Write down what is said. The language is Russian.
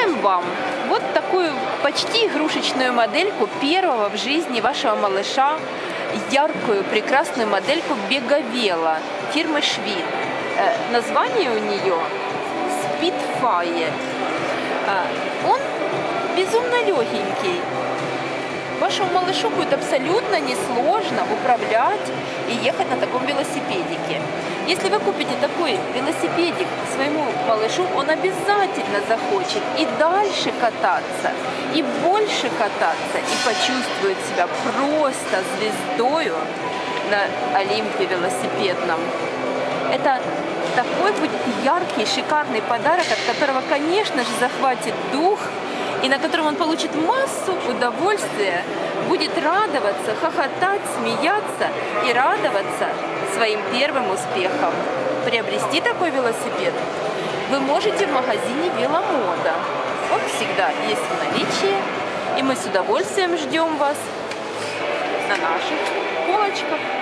Предлагаем вам вот такую почти игрушечную модельку первого в жизни вашего малыша, яркую, прекрасную модельку Беговела фирмы Schwinn. Название у нее Spitfire. Он безумно легенький. Вашему малышу будет абсолютно несложно управлять и ехать на таком велосипедике. Если вы купите такой велосипедик своему малышу, он обязательно захочет и дальше кататься, и больше кататься, и почувствует себя просто звездою на Олимпе велосипедном. Это такой будет яркий, шикарный подарок, от которого, конечно же, захватит дух, и на котором он получит массу удовольствия, будет радоваться, хохотать, смеяться и радоваться своим первым успехам. Приобрести такой велосипед вы можете в магазине Веломода. Он всегда есть в наличии, и мы с удовольствием ждем вас на наших полочках.